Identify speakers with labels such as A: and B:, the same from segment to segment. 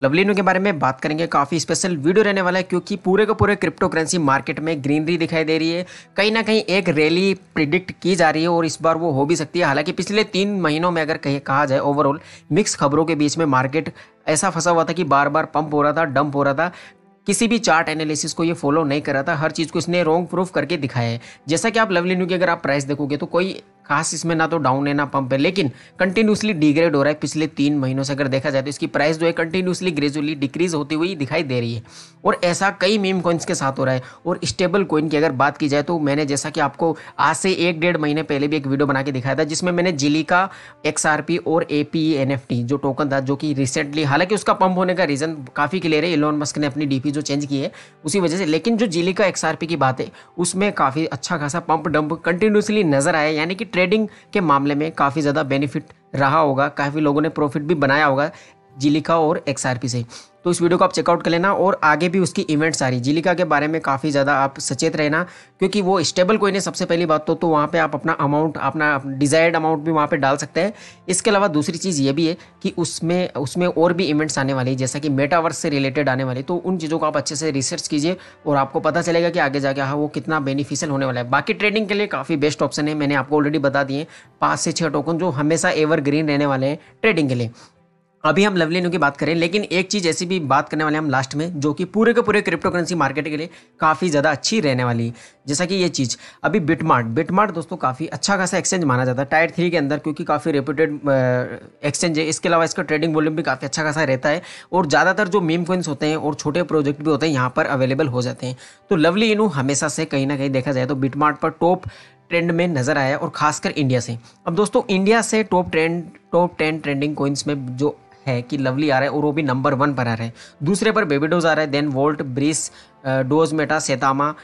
A: लवलीनो के बारे में बात करेंगे। काफ़ी स्पेशल वीडियो रहने वाला है क्योंकि पूरे के पूरे क्रिप्टो करेंसी मार्केट में ग्रीनरी दिखाई दे रही है। कहीं ना कहीं एक रैली प्रिडिक्ट की जा रही है और इस बार वो हो भी सकती है। हालांकि पिछले 3 महीनों में अगर कहा जाए ओवरऑल मिक्स खबरों के बीच में मार्केट ऐसा फंसा हुआ था कि बार बार पंप हो रहा था, डंप हो रहा था। किसी भी चार्ट एनालिसिस को ये फॉलो नहीं कर रहा था। हर चीज़ को इसने रॉन्ग प्रूफ करके दिखाया है। जैसा कि आप लवलीनो की अगर आप प्राइस देखोगे तो कोई खास इसमें ना तो डाउन है ना पंप है, लेकिन कंटिन्यूसली डिग्रेड हो रहा है। पिछले 3 महीनों से अगर देखा जाए तो इसकी प्राइस जो है कंटिन्यूसली ग्रेजुअली डिक्रीज होती हुई दिखाई दे रही है। और ऐसा कई मीम कॉइन्स के साथ हो रहा है। और स्टेबल कॉइन की अगर बात की जाए तो मैंने जैसा कि आपको आज से 1-1.5 महीने पहले भी एक वीडियो बना के दिखाया था जिसमें मैंने जिलिका XRP और APE NFT जो टोकन था, जो कि रिसेंटली, हालांकि उसका पंप होने का रीजन काफ़ी क्लियर है, इलोन मस्क ने अपनी DP जो चेंज की है उसी वजह से। लेकिन जो जिलिका XRP की बात है उसमें काफ़ी अच्छा खासा पंप डंप कंटिन्यूसली नजर आया। यानी कि ट्रेडिंग के मामले में काफ़ी ज़्यादा बेनिफिट रहा होगा, काफ़ी लोगों ने प्रॉफिट भी बनाया होगा जिलिका और XRP से। तो इस वीडियो को आप चेकआउट कर लेना। और आगे भी उसकी इवेंट्स आ रही, जिलिका के बारे में काफ़ी ज़्यादा आप सचेत रहना क्योंकि वो स्टेबल कोइन है। सबसे पहली बात तो वहाँ पे आप अपना अमाउंट, अपना डिज़ायर्ड अमाउंट भी वहाँ पे डाल सकते हैं। इसके अलावा दूसरी चीज़ ये भी है कि उसमें और भी इवेंट्स आने वाली है, जैसा कि मेटावर्स से रिलेटेड आने वाली। तो उन चीज़ों को आप अच्छे से रिसर्च कीजिए और आपको पता चलेगा कि आगे जाके हाँ वो कितना बेनिफिशियल होने वाला है। बाकी ट्रेडिंग के लिए काफ़ी बेस्ट ऑप्शन है, मैंने आपको ऑलरेडी बता दिए 5 से 6 टोकन जो हमेशा एवरग्रीन रहने वाले हैं ट्रेडिंग के लिए। अभी हम लवलीनो की बात करें, लेकिन एक चीज़ ऐसी भी बात करने वाले हैं हम लास्ट में जो कि पूरे के पूरे क्रिप्टो करेंसी मार्केट के लिए काफ़ी ज़्यादा अच्छी रहने वाली है। जैसा कि ये चीज़ अभी बिटमार्ट दोस्तों काफ़ी अच्छा खासा एक्सचेंज माना जाता है टायर 3 के अंदर, क्योंकि काफ़ी रेप्यूटेड एक्सचेंज है। इसके अलावा इसका ट्रेडिंग वॉल्यूम भी काफ़ी अच्छा खासा रहता है और ज़्यादातर जो मीम कॉइन्स होते हैं और छोटे प्रोजेक्ट भी होते हैं यहाँ पर अवेलेबल हो जाते हैं। तो लवलीनो हमेशा से कहीं ना कहीं देखा जाए तो बिटमार्ट पर टॉप ट्रेंड में नजर आया और खासकर इंडिया से। अब दोस्तों इंडिया से टॉप 10 ट्रेंडिंग कॉइन्स में जो है कि लवली आ रहा है और वो भी नंबर 1 पर आ रहा है। दूसरे पर बेबीडोज आ रहा है, देन वोल्ट, ब्रिस, doge meta, Saitama,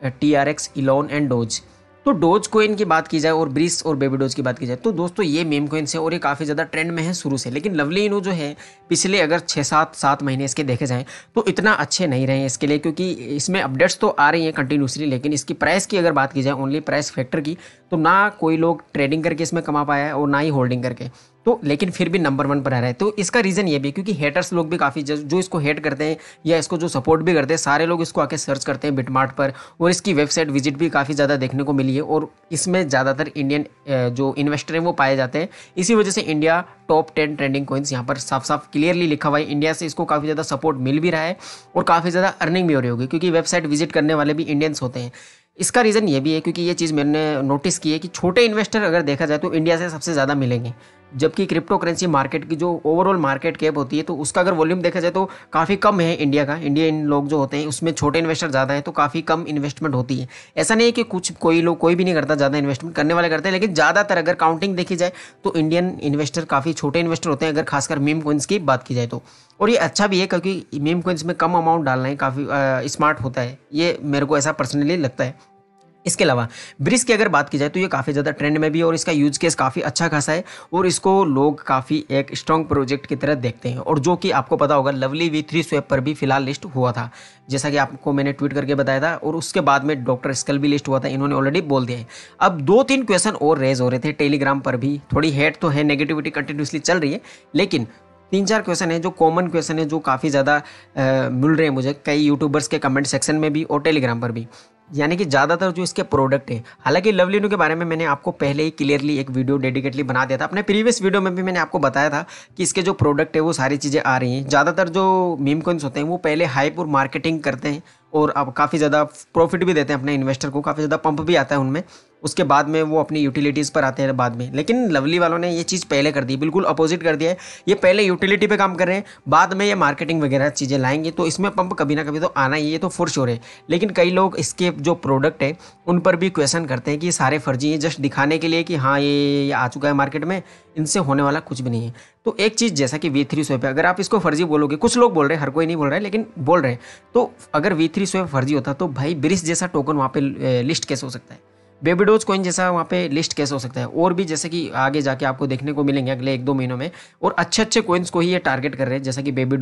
A: TRX, Elon and doge. तो डोज कोइन की बात की जाए और ब्रिस और बेबीडोज की बात की जाए तो दोस्तों ये मीम कोइन्स है और ये काफ़ी ज़्यादा ट्रेंड में है शुरू से। लेकिन लवलीनो जो है पिछले अगर 6-7 महीने इसके देखे जाएँ तो इतना अच्छे नहीं रहे इसके लिए, क्योंकि इसमें अपडेट्स तो आ रही हैं कंटिन्यूसली, लेकिन इसकी प्राइस की अगर बात की जाए ओनली प्राइस फैक्टर की, तो ना कोई लोग ट्रेडिंग करके इसमें कमा पाया है और ना ही होल्डिंग करके। तो लेकिन फिर भी नंबर 1 पर आ रहा है। तो इसका रीज़न ये भी क्योंकि हेटर्स लोग भी काफ़ी जो इसको हेट करते हैं या इसको जो सपोर्ट भी करते हैं, सारे लोग इसको आके सर्च करते हैं बिटमार्ट पर। और इसकी वेबसाइट विजिट भी काफ़ी ज़्यादा देखने को मिली है और इसमें ज़्यादातर इंडियन जो इन्वेस्टर हैं वो पाए जाते हैं। इसी वजह से इंडिया टॉप 10 ट्रेंडिंग कॉइन्स यहाँ पर साफ साफ क्लियरली लिखा हुआ है। इंडिया से इसको काफ़ी ज़्यादा सपोर्ट मिल भी रहा है और काफ़ी ज़्यादा अर्निंग भी हो रही होगी क्योंकि वेबसाइट विजिट करने वाले भी इंडियंस होते हैं। इसका रीज़न ये भी है क्योंकि ये चीज़ मैंने नोटिस की है कि छोटे इन्वेस्टर अगर देखा जाए तो इंडिया से सबसे ज़्यादा मिलेंगे, जबकि क्रिप्टो करेंसी मार्केट की जो ओवरऑल मार्केट कैप होती है तो उसका अगर वॉल्यूम देखा जाए तो काफ़ी कम है इंडिया का। इंडियन लोग जो होते हैं उसमें छोटे इन्वेस्टर ज़्यादा हैं तो काफ़ी कम इन्वेस्टमेंट होती है। ऐसा नहीं है कि कोई भी नहीं करता, ज़्यादा इन्वेस्टमेंट करने वाले करते हैं, लेकिन ज़्यादातर अगर काउंटिंग देखी जाए तो इंडियन इन्वेस्टर काफ़ी छोटे इन्वेस्टर होते हैं अगर खासकर मीम कॉइन्स की बात की जाए तो। और ये अच्छा भी है क्योंकि मीम कॉइन्स में कम अमाउंट डालना है काफ़ी स्मार्ट होता है, ये मेरे को ऐसा पर्सनली लगता है। इसके अलावा ब्रिस की अगर बात की जाए तो ये काफ़ी ज़्यादा ट्रेंड में भी है और इसका यूज केस काफ़ी अच्छा खासा है और इसको लोग काफ़ी एक स्ट्रॉन्ग प्रोजेक्ट की तरह देखते हैं। और जो कि आपको पता होगा लवली V3 स्वैप पर भी फिलहाल लिस्ट हुआ था, जैसा कि आपको मैंने ट्वीट करके बताया था, और उसके बाद में डॉक्टर स्कल भी लिस्ट हुआ था, इन्होंने ऑलरेडी बोल दिया है। अब 2-3 क्वेश्चन और रेज हो रहे थे टेलीग्राम पर भी, थोड़ी हेट तो है, नेगेटिविटी कंटिन्यूसली चल रही है, लेकिन 3-4 क्वेश्चन है जो कॉमन क्वेश्चन है जो काफ़ी ज़्यादा मिल रहे हैं मुझे कई यूट्यूबर्स के कमेंट सेक्शन में भी और टेलीग्राम पर भी। यानी कि ज़्यादातर जो इसके प्रोडक्ट है, हालांकि लवलीनो के बारे में मैंने आपको पहले ही क्लियरली एक वीडियो डेडिकेटली बना दिया था, अपने प्रीवियस वीडियो में भी मैंने आपको बताया था कि इसके जो प्रोडक्ट है वो सारी चीज़ें आ रही हैं। ज़्यादातर जो मीम कॉइन्स होते हैं वो पहले हाइप और मार्केटिंग करते हैं और अब काफ़ी ज़्यादा प्रॉफिट भी देते हैं अपने इन्वेस्टर को, काफ़ी ज़्यादा पंप भी आता है उनमें, उसके बाद में वो अपनी यूटिलिटीज़ पर आते हैं बाद में। लेकिन लवली वालों ने ये चीज़ पहले कर दी, बिल्कुल अपोजिट कर दिया है। ये पहले यूटिलिटी पे काम कर रहे हैं, बाद में ये मार्केटिंग वगैरह चीज़ें लाएंगे, तो इसमें पंप कभी ना कभी तो आना ही, ये तो फॉर श्योर है। लेकिन कई लोग इसके जो प्रोडक्ट है उन पर भी क्वेश्चन करते हैं कि सारे फर्जी हैं, जस्ट दिखाने के लिए कि हाँ ये आ चुका है मार्केट में, इनसे होने वाला कुछ भी नहीं है। तो एक चीज़ जैसा कि V3 स्वैप है, अगर आप इसको फर्जी बोलोगे, कुछ लोग बोल रहे हैं, हर कोई नहीं बोल रहा है लेकिन बोल रहे हैं, तो अगर V3 स्वैप फर्जी होता तो भाई ब्रिस जैसा टोकन वहाँ पे लिस्ट कैसे हो सकता है, बेबीडोज कॉइन जैसा वहाँ पे लिस्ट कैसे हो सकता है, और भी जैसे कि आगे जाके आपको देखने को मिलेंगे अगले 1-2 महीनों में। और अच्छे अच्छे कॉइन्स को ही ये टारगेट कर रहे हैं, जैसा कि बेबीडोज,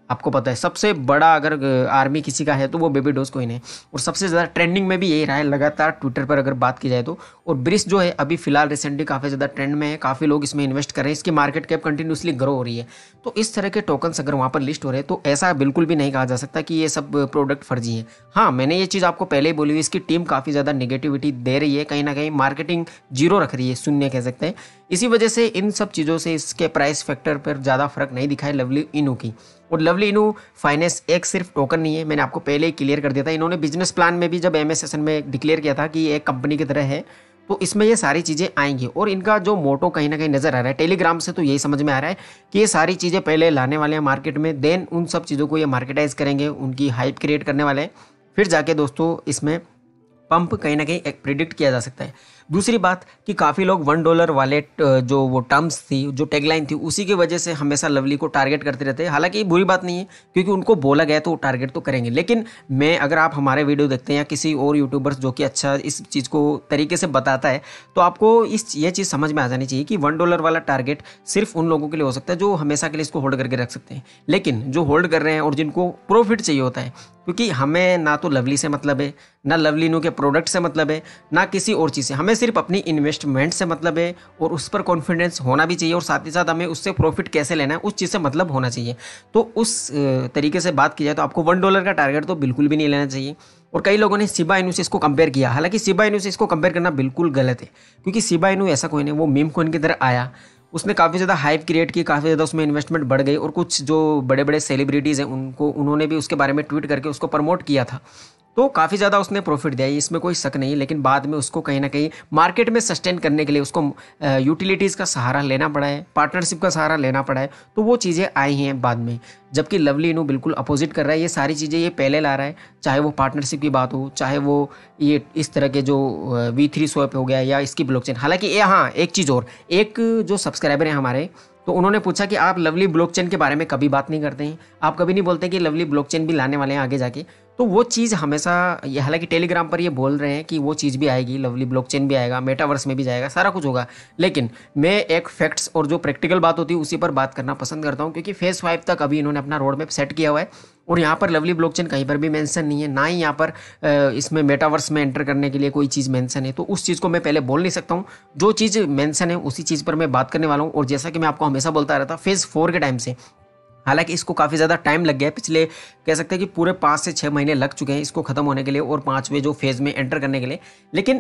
A: आपको पता है सबसे बड़ा अगर आर्मी किसी का है तो वो बेबी डोजकॉइन है, और सबसे ज़्यादा ट्रेंडिंग में भी यही रहा है लगातार ट्विटर पर अगर बात की जाए तो। और ब्रिस जो है अभी फिलहाल रिसेंटली काफ़ी ज़्यादा ट्रेंड में है, काफ़ी लोग इसमें इन्वेस्ट कर रहे हैं, इसकी मार्केट कैप कंटिन्यूसली ग्रो हो रही है। तो इस तरह के टोकन्स अगर वहाँ पर लिस्ट हो रहे हैं तो ऐसा बिल्कुल भी नहीं कहा जा सकता कि ये सब प्रोडक्ट फर्जी हैं। हाँ, मैंने ये चीज़ आपको पहले ही बोली हुई, इसकी टीम काफ़ी ज़्यादा नेगेटिविटी दे रही है, कहीं ना कहीं मार्केटिंग जीरो रख रही है, शून्य कह सकते हैं। इसी वजह से इन सब चीज़ों से इसके प्राइस फैक्टर पर ज़्यादा फर्क नहीं दिखा है लवली इनू की। और लवली इनू फाइनेंस एक सिर्फ टोकन नहीं है, मैंने आपको पहले ही क्लियर कर दिया था। इन्होंने बिजनेस प्लान में भी जब एमएस सेशन में डिक्लेयर किया था कि ये एक कंपनी की तरह है, तो इसमें ये सारी चीज़ें आएंगी। और इनका जो मोटो कहीं ना कहीं नज़र आ रहा है टेलीग्राम से, तो यही समझ में आ रहा है कि ये सारी चीज़ें पहले लाने वाले हैं मार्केट में, देन उन सब चीज़ों को ये मार्केटाइज करेंगे, उनकी हाइप क्रिएट करने वाले हैं, फिर जाके दोस्तों इसमें पंप कहीं ना कहीं एक प्रिडिक्ट किया जा सकता है। दूसरी बात कि काफ़ी लोग $1 वॉलेट जो वो टर्म्स थी, जो टैगलाइन थी, उसी की वजह से हमेशा लवली को टारगेट करते रहते हैं। हालांकि बुरी बात नहीं है, क्योंकि उनको बोला गया तो वो टारगेट तो करेंगे। लेकिन मैं, अगर आप हमारे वीडियो देखते हैं या किसी और यूट्यूबर्स जो कि अच्छा इस चीज़ को तरीके से बताता है, तो आपको ये चीज़ समझ में आ जानी चाहिए कि $1 वाला टारगेट सिर्फ उन लोगों के लिए हो सकता है जो हमेशा के लिए इसको होल्ड करके रख सकते हैं। लेकिन जो होल्ड कर रहे हैं और जिनको प्रॉफिट चाहिए होता है, क्योंकि हमें ना तो लवली से मतलब है, ना लवली इनू के प्रोडक्ट से मतलब है, ना किसी और चीज़ से, हमें सिर्फ अपनी इन्वेस्टमेंट से मतलब है, और उस पर कॉन्फिडेंस होना भी चाहिए, और साथ ही साथ हमें उससे प्रॉफिट कैसे लेना है उस चीज़ से मतलब होना चाहिए। तो उस तरीके से बात की जाए तो आपको $1 का टारगेट तो बिल्कुल भी नहीं लेना चाहिए। और कई लोगों ने शिबा इनू से इसको कंपेयर किया, हालांकि शिबा इनू से इसको कंपेयर करना बिल्कुल गलत है, क्योंकि शिबा इनू ऐसा कोई नहीं, वो मीम कॉइन की तरह आया, उसने काफ़ी ज़्यादा हाइप क्रिएट की, काफ़ी ज़्यादा उसमें इन्वेस्टमेंट बढ़ गई, और कुछ जो बड़े बड़े सेलिब्रिटीज़ हैं उन्होंने भी उसके बारे में ट्वीट करके उसको प्रमोट किया था, तो काफ़ी ज़्यादा उसने प्रॉफिट दिया, इसमें कोई शक नहीं। लेकिन बाद में उसको कहीं ना कहीं मार्केट में सस्टेन करने के लिए उसको यूटिलिटीज़ का सहारा लेना पड़ा है, पार्टनरशिप का सहारा लेना पड़ा है, तो वो चीज़ें आई हैं बाद में। जबकि लवली इनू बिल्कुल अपोजिट कर रहा है, ये सारी चीज़ें ये पहले ला रहा है, चाहे वो पार्टनरशिप की बात हो, चाहे वो ये इस तरह के जो V3 स्वैप हो गया या इसकी ब्लॉकचेन। हालांकि ये, हाँ, एक चीज़ और, एक जो सब्सक्राइबर हैं हमारे, तो उन्होंने पूछा कि आप लवली ब्लॉकचेन के बारे में कभी बात नहीं करते हैं, आप कभी नहीं बोलते कि लवली ब्लॉकचेन भी लाने वाले हैं आगे जाके। तो वो चीज़ हमेशा, ये हालांकि टेलीग्राम पर ये बोल रहे हैं कि वो चीज़ भी आएगी, लवली ब्लॉकचेन भी आएगा, मेटावर्स में भी जाएगा, सारा कुछ होगा। लेकिन मैं एक फैक्ट्स और जो प्रैक्टिकल बात होती है उसी पर बात करना पसंद करता हूँ, क्योंकि फेज 5 तक अभी इन्होंने अपना रोड मैप सेट किया हुआ है, और यहाँ पर लवली ब्लॉकचेन कहीं पर भी मेंशन नहीं है, ना ही यहाँ पर इसमें मेटावर्स में एंटर करने के लिए कोई चीज़ मेंशन है। तो उस चीज़ को मैं पहले बोल नहीं सकता हूँ, जो चीज़ मेंशन है उसी चीज़ पर मैं बात करने वाला हूँ। और जैसा कि मैं आपको हमेशा बोलता रहता, फेज़ 4 के टाइम से, हालांकि इसको काफ़ी ज़्यादा टाइम लग गया है, पिछले कह सकते हैं कि पूरे 5 से 6 महीने लग चुके हैं इसको ख़त्म होने के लिए और 5वें जो फेज़ में एंटर करने के लिए। लेकिन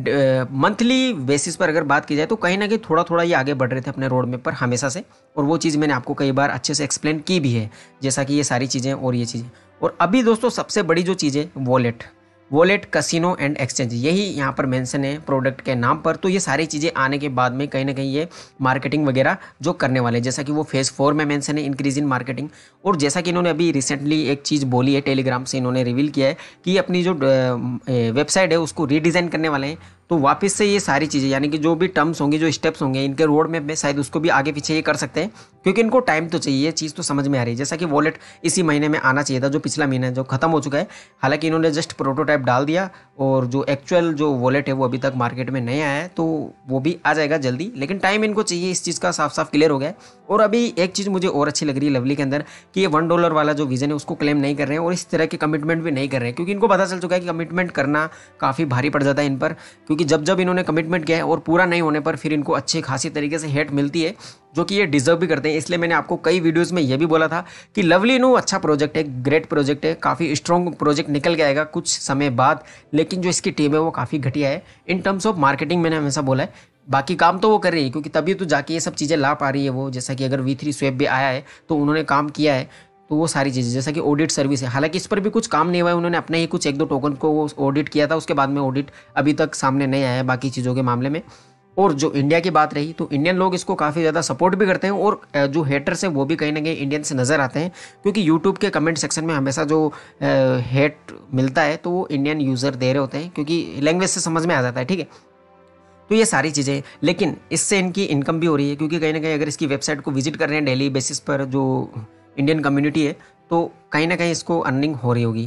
A: मंथली बेसिस पर अगर बात की जाए तो कहीं ना कहीं थोड़ा थोड़ा ये आगे बढ़ रहे थे अपने रोड मैप पर हमेशा से, और वो चीज़ मैंने आपको कई बार अच्छे से एक्सप्लेन की भी है, जैसा कि ये सारी चीज़ें और ये चीज़ें। और अभी दोस्तों सबसे बड़ी जो चीज़ है वॉलेट कसिनो एंड एक्सचेंज, यही यहाँ पर मेंशन है प्रोडक्ट के नाम पर। तो ये सारी चीज़ें आने के बाद में कहीं ना कहीं ये मार्केटिंग वगैरह जो करने वाले, जैसा कि वो फेज़ 4 में मेंशन है, इंक्रीज इन मार्केटिंग। और जैसा कि इन्होंने अभी रिसेंटली एक चीज़ बोली है, टेलीग्राम से इन्होंने रिवील किया है कि अपनी जो वेबसाइट है उसको रीडिज़ाइन करने वाले हैं। तो वापस से ये सारी चीज़ें, यानी कि जो भी टर्म्स होंगे, जो स्टेप्स होंगे इनके रोड मैप में, शायद उसको भी आगे पीछे ये कर सकते हैं, क्योंकि इनको टाइम तो चाहिए, ये चीज़ तो समझ में आ रही है। जैसा कि वॉलेट इसी महीने में आना चाहिए था, जो पिछला महीना जो खत्म हो चुका है। हालांकि इन्होंने जस्ट प्रोटोटाइप डाल दिया, और जो एक्चुअल जो वॉलेट है वो अभी तक मार्केट में नहीं आया है, तो वो भी आ जाएगा जल्दी। लेकिन टाइम इनको चाहिए, इस चीज़ का साफ साफ क्लियर हो गया है। और अभी एक चीज़ मुझे और अच्छी लग रही है लवली के अंदर, कि ये $1 वाला जो विजन है उसको क्लेम नहीं कर रहे हैं, और इस तरह के कमिटमेंट भी नहीं कर रहे हैं, क्योंकि इनको पता चल चुका है कि कमिटमेंट करना काफ़ी भारी पड़ जाता है इन पर। क्योंकि जब जब इन्होंने कमिटमेंट किया है और पूरा नहीं होने पर फिर इनको अच्छी खासी तरीके से हेट मिलती है, जो कि ये डिजर्व भी करते हैं। इसलिए मैंने आपको कई वीडियोस में ये भी बोला था कि लवली इनू अच्छा प्रोजेक्ट है, ग्रेट प्रोजेक्ट है, काफ़ी स्ट्रॉन्ग प्रोजेक्ट निकल के आएगा कुछ समय बाद। लेकिन जो इसकी टीम है वो काफ़ी घटिया है इन टर्म्स ऑफ मार्केटिंग, मैंने हमेशा बोला है। बाकी काम तो वो कर रही है, क्योंकि तभी तो जाके ये सब चीज़ें ला पा रही है वो। जैसा कि अगर V3 स्वैप भी आया है तो उन्होंने काम किया है, तो वो सारी चीज़ें, जैसा कि ऑडिट सर्विस है, हालांकि इस पर भी कुछ काम नहीं हुआ है, उन्होंने अपने ही कुछ 1-2 टोकन को ऑडिट किया था, उसके बाद में ऑडिट अभी तक सामने नहीं आया है बाकी चीज़ों के मामले में। और जो इंडिया की बात रही, तो इंडियन लोग इसको काफ़ी ज़्यादा सपोर्ट भी करते हैं, और जो हेटर्स हैं वो भी कहीं ना कहीं इंडियन से नज़र आते हैं, क्योंकि यूट्यूब के कमेंट सेक्शन में हमेशा जो हेट मिलता है तो वो इंडियन यूज़र दे रहे होते हैं, क्योंकि लैंग्वेज से समझ में आ जाता है, ठीक है। तो ये सारी चीज़ें, लेकिन इससे इनकी इनकम भी हो रही है, क्योंकि कहीं ना कहीं अगर इसकी वेबसाइट को विजिट कर रहे हैं डेली बेसिस पर जो इंडियन कम्युनिटी है, तो कहीं ना कहीं इसको अर्निंग हो रही होगी।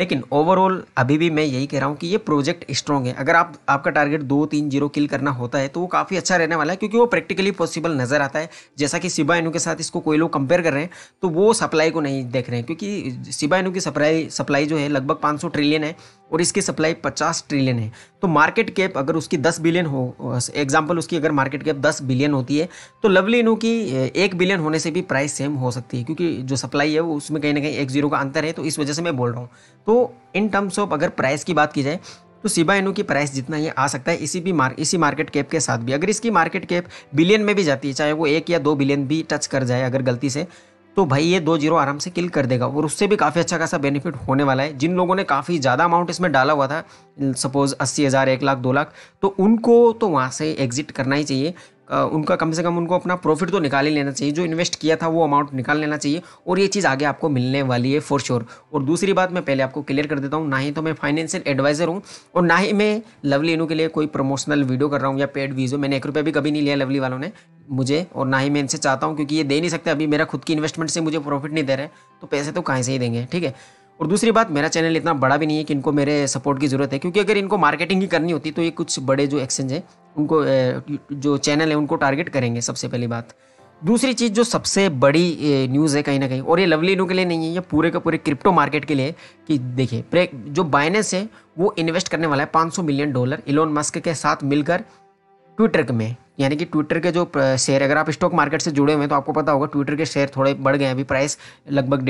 A: लेकिन ओवरऑल अभी भी मैं यही कह रहा हूँ कि ये प्रोजेक्ट स्ट्रॉन्ग है। अगर आपका टारगेट 2-3 0 किल करना होता है तो वो काफ़ी अच्छा रहने वाला है, क्योंकि वो प्रैक्टिकली पॉसिबल नज़र आता है। जैसा कि शिबा इनू के साथ इसको कोई लोग कंपेयर कर रहे हैं, तो वो सप्लाई को नहीं देख रहे हैं, क्योंकि शिबा इनू की सप्लाई जो है लगभग 500 ट्रिलियन है और इसकी सप्लाई 50 ट्रिलियन है। तो मार्केट कैप अगर उसकी 10 बिलियन हो, एग्जाम्पल उसकी अगर मार्केट कैप 10 बिलियन होती है, तो लवली इनू की 1 बिलियन होने से भी प्राइस सेम हो सकती है, क्योंकि जो सप्लाई है वो उसमें कहीं ना कहीं 1 0 का अंतर है। तो इस वजह से मैं बोल रहा हूँ। तो इन टर्म्स ऑफ अगर प्राइस की बात की जाए तो शिबा इनू की प्राइस जितना ये आ सकता है इसी मार्केट कैप के साथ भी, अगर इसकी मार्केट कैप बिलियन में भी जाती है, चाहे वो 1 या 2 बिलियन भी टच कर जाए अगर गलती से, तो भाई ये 2 0 आराम से किल कर देगा और उससे भी काफ़ी अच्छा खासा बेनिफिट होने वाला है। जिन लोगों ने काफ़ी ज़्यादा अमाउंट इसमें डाला हुआ था, सपोज 80,000, 1 लाख, 2 लाख, तो उनको तो वहाँ से एग्जिट करना ही चाहिए। उनका कम से कम उनको अपना प्रॉफिट तो निकाल ही लेना चाहिए, जो इन्वेस्ट किया था वो अमाउंट निकाल लेना चाहिए, और ये चीज़ आगे आपको मिलने वाली है फॉर श्योर। और दूसरी बात मैं पहले आपको क्लियर कर देता हूँ, ना ही तो मैं फाइनेंशियल एडवाइजर हूँ और ना ही मैं लवली इनू के लिए कोई प्रमोशनल वीडियो कर रहा हूँ या पेड वीडियो। मैंने 1 रुपया भी कभी नहीं लिया लवली वालों ने मुझे, और ना ही मैं इनसे चाहता हूँ, क्योंकि ये दे नहीं सकते। अभी मेरा खुद की इन्वेस्टमेंट से मुझे प्रॉफिट नहीं दे रहे, तो पैसे तो कहाँ से ही देंगे, ठीक है। और दूसरी बात, मेरा चैनल इतना बड़ा भी नहीं है कि इनको मेरे सपोर्ट की ज़रूरत है, क्योंकि अगर इनको मार्केटिंग ही करनी होती तो ये कुछ बड़े जो एक्सचेंज है उनको, जो चैनल है उनको टारगेट करेंगे, सबसे पहली बात। दूसरी चीज़ जो सबसे बड़ी न्यूज़ है कहीं ना कहीं, और ये लवली इनू के लिए नहीं है, ये पूरे के पूरे क्रिप्टो मार्केट के लिए, कि देखिए जो बाइनेंस है वो इन्वेस्ट करने वाला है $500 मिलियन इलोन मस्क के साथ मिलकर ट्विटर में। यानी कि ट्विटर के जो शेयर, अगर आप स्टॉक मार्केट से जुड़े हुए हैं तो आपको पता होगा ट्विटर के शेयर थोड़े बढ़ गए हैं, अभी प्राइस लगभग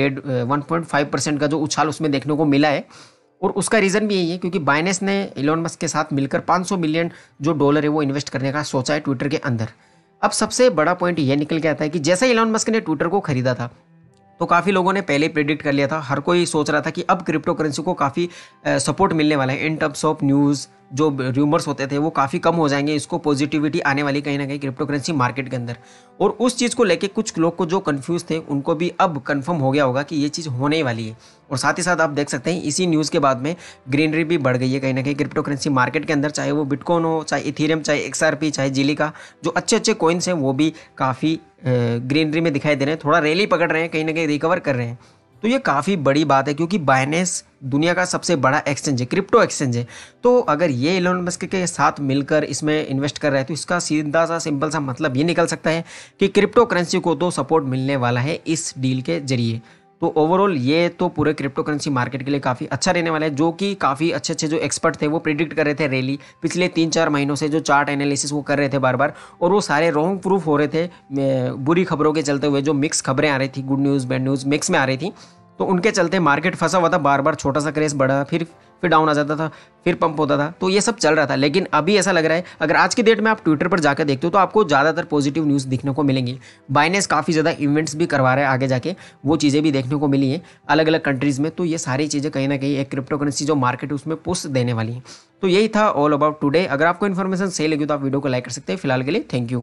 A: 1.5% का जो उछाल उसमें देखने को मिला है। और उसका रीज़न भी यही है, क्योंकि बाइनेंस ने इलोन मस्क के साथ मिलकर $500 मिलियन जो डॉलर है वो इन्वेस्ट करने का सोचा है ट्विटर के अंदर। अब सबसे बड़ा पॉइंट ये निकल के आता है कि जैसे इलोन मस्क ने ट्विटर को खरीदा था, तो काफ़ी लोगों ने पहले ही प्रेडिक्ट कर लिया था, हर कोई सोच रहा था कि अब क्रिप्टो करेंसी को काफ़ी सपोर्ट मिलने वाला है इन टर्म्स ऑफ न्यूज़। जो रूमर्स होते थे वो काफ़ी कम हो जाएंगे, इसको पॉजिटिविटी आने वाली कहीं ना कहीं क्रिप्टो करेंसी मार्केट के अंदर। और उस चीज़ को लेके कुछ लोग को जो कंफ्यूज थे उनको भी अब कंफर्म हो गया होगा कि ये चीज़ होने ही वाली है। और साथ ही साथ आप देख सकते हैं इसी न्यूज़ के बाद में ग्रीनरी भी बढ़ गई है कहीं ना कहीं क्रिप्टो करेंसी मार्केट के अंदर, चाहे वो बिटकॉइन हो, चाहे इथेरियम, चाहे XRP, चाहे जीलिका, जो अच्छे अच्छे कॉइन्स हैं वो भी काफ़ी ग्रीनरी में दिखाई दे रहे हैं, थोड़ा रैली पकड़ रहे हैं, कहीं ना कहीं रिकवर कर रहे हैं। तो ये काफ़ी बड़ी बात है, क्योंकि बाइनेंस दुनिया का सबसे बड़ा एक्सचेंज है, क्रिप्टो एक्सचेंज है। तो अगर ये इलोन मस्क के साथ मिलकर इसमें इन्वेस्ट कर रहा है तो इसका सीधा सा सिंपल सा मतलब ये निकल सकता है कि क्रिप्टो करेंसी को तो सपोर्ट मिलने वाला है इस डील के जरिए। तो ओवरऑल ये तो पूरे क्रिप्टो करेंसी मार्केट के लिए काफ़ी अच्छा रहने वाला है, जो कि काफ़ी अच्छे अच्छे जो एक्सपर्ट थे वो प्रिडिक्ट कर रहे थे रैली पिछले 3-4 महीनों से, जो चार्ट एनालिसिस वो कर रहे थे बार बार, और वो सारे रॉन्ग प्रूफ हो रहे थे बुरी खबरों के चलते हुए। जो मिक्स खबरें आ रही थी, good news bad news mix में आ रही थी, तो उनके चलते मार्केट फंसा हुआ था, बार बार छोटा सा क्रेश बढ़ा, फिर डाउन आ जाता था, फिर पंप होता था, तो ये सब चल रहा था। लेकिन अभी ऐसा लग रहा है, अगर आज की डेट में आप ट्विटर पर जाकर देखते हो तो आपको ज़्यादातर पॉजिटिव न्यूज़ दिखने को मिलेंगी। बाइनेंस काफ़ी ज़्यादा इवेंट्स भी करवा रहा है आगे जाके, वो चीज़ें भी देखने को मिली हैं अलग अलग कंट्रीज़ में। तो ये सारी चीज़ें कहीं ना कहीं एक क्रिप्टो करेंसी जो मार्केट है उसमें पुश देने वाली है। तो यही था ऑल अबाउट टुडे। अगर आपको इन्फॉर्मेशन सही लगी तो आप वीडियो को लाइक कर सकते हैं। फिलहाल के लिए थैंक यू।